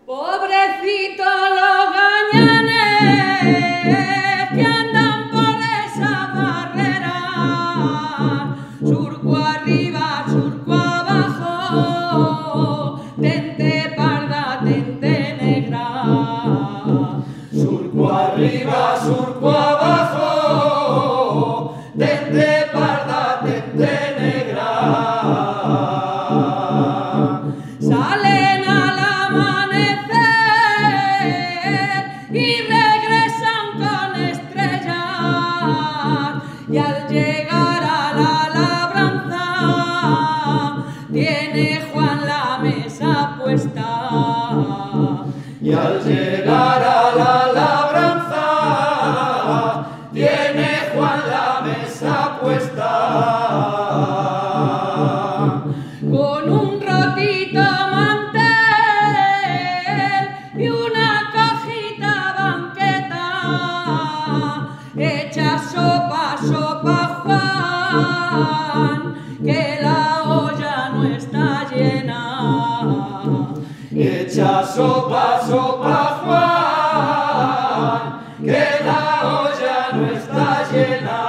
Pobrecitos los gañanes que andan por esa barrera, surco arriba, surco abajo, tente parda, tente negra. Surco arriba, surco abajo, tente parda, tente negra. Salen al amanecer y regresan con estrellas, y al llegar a la labranza tiene Juan la mesa puesta. Y al llegar a la labranza tiene Juan la mesa puesta. Con un rotito mantel y una cajita banqueta, echa sopa, sopa Juan, que la olla no está llena. Echa sopa, sopa Juan, que la olla no está llena.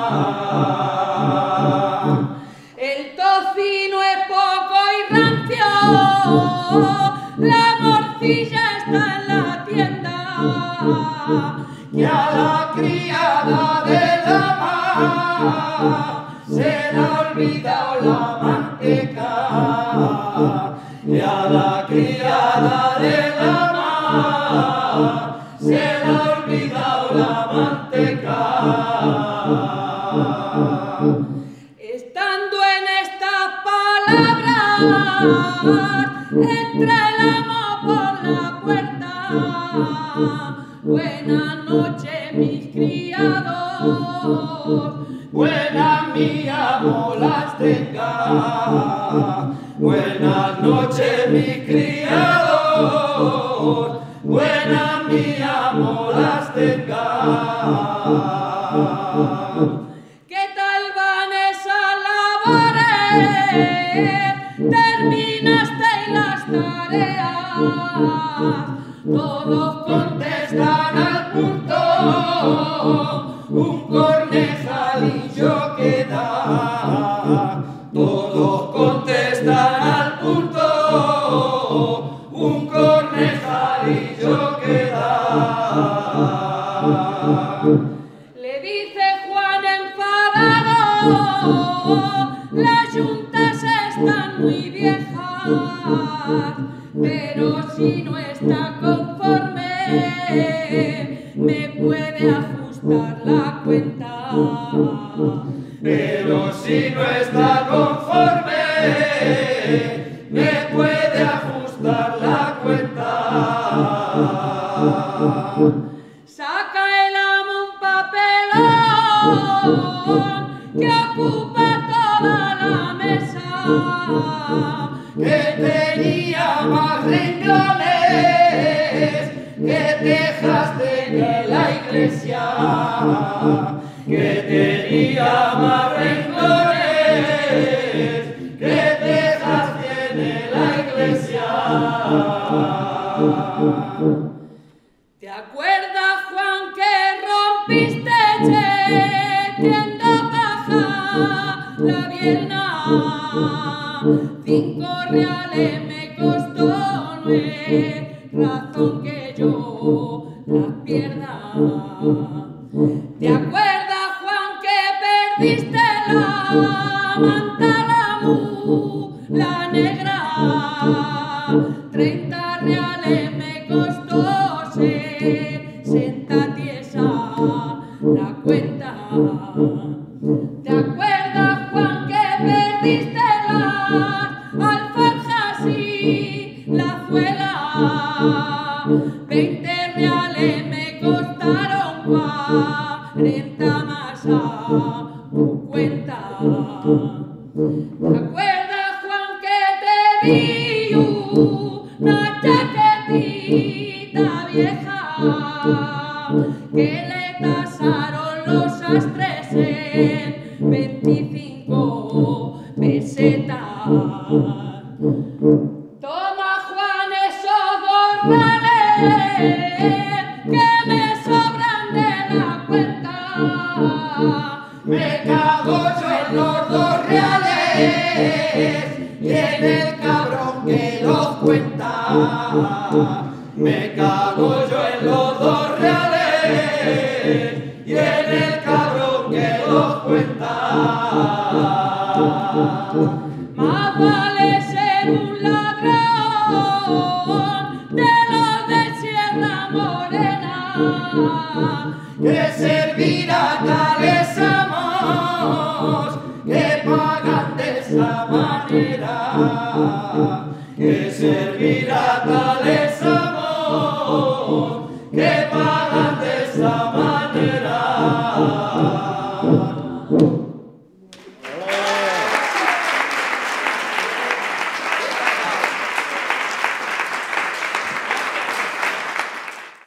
El tocino es poco y rancio, la morcilla está en la tienda, Y a la criada de la mar se le ha olvidado la manteca. Y a la criada de la mar se le ha olvidado la manteca. Estando en estas palabras, entra el amo por la puerta. Buenas noches, mis criados. Buenas mi amo las tenga. Buenas noches mis criados. Buenas mi amo las tenga. ¿Qué tal van esas labores? ¿Terminasteis las tareas? Todos contestan al punto, un cornejalillo queda. Todos contestan al punto, un cornejalillo queda. Le dice Juan enfadado, las yuntas están muy viejas, pero si no está conforme, me puede ajustar la cuenta. Pero si no está conforme, me puede ajustar la cuenta. Saca el amo un papelón que ocupa toda la mesa, que tenía más renglones que tejas tiene la iglesia, que tenía más renglones que tejas tiene la iglesia. ¿Te acuerdas, Juan, que rompiste teniendo paja la vierna? 5 reales me costó, no es razón que yo las pierda. ¿Te acuerdas, Juan, que perdiste la manta, la negra? 30 reales me costó, 60 tiesa la cuenta. ¿Te acuerdas, Juan, que perdiste las alforjas y la suela? 20 reales me costaron, 40 más a tu cuenta. ¿Te acuerdas, Juan, que te di una chaquetita vieja que le tasaron los sastres en 25 pesetas? Toma, Juan, esos 2 morrales que me sobran de la cuenta. Me cago yo en los 2 reales y en el cabrón que los cuenta. Me cago yo en los 2 reales y en el cabrón que los cuenta. Más vale ser un ladrón de los de Sierra Morena que servir a tales amos que pagan de esa manera, que servir a tales